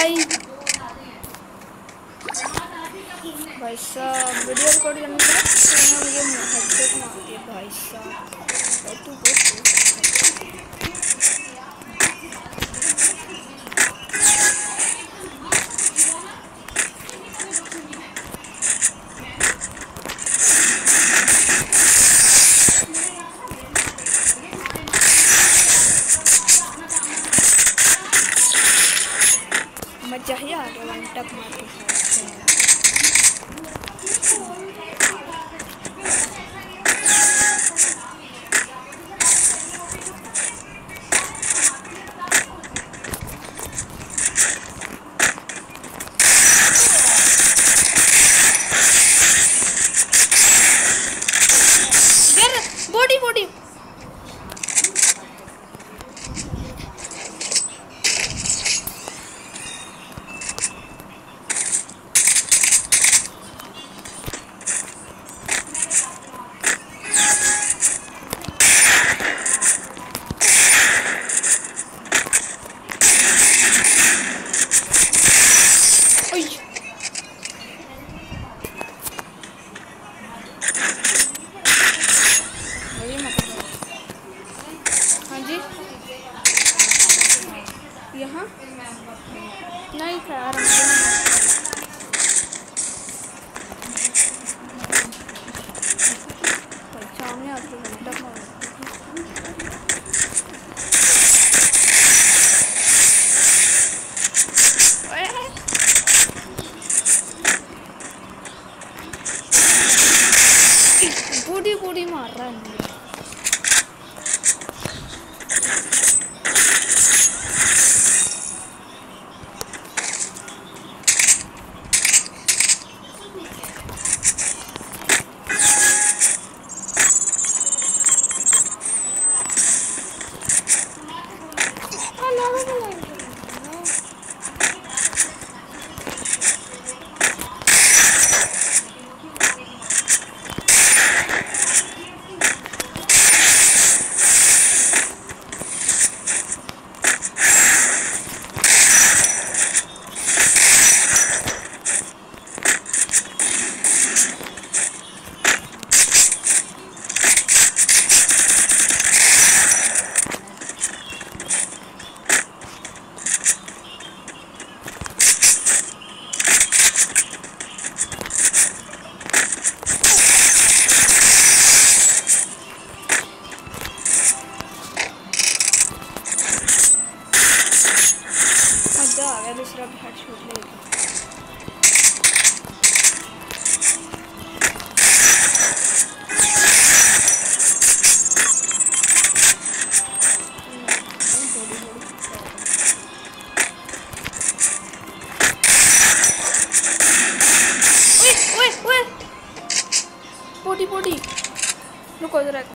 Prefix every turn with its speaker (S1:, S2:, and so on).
S1: भाई भाई साहब वीडियो रिकॉर्ड करने के बाद मुझे हेडशॉट मार दिया भाई साहब। तू मजा ही आ गया वन टक मार के। बॉडी बॉडी यहाँ नहीं खड़ा सामने आके घंटा मार बूढ़ी बूढ़ी मार रहा है। दूसरा हेड शॉट लेगा। ओए ओए ओए बॉडी बॉडी रुको जरा।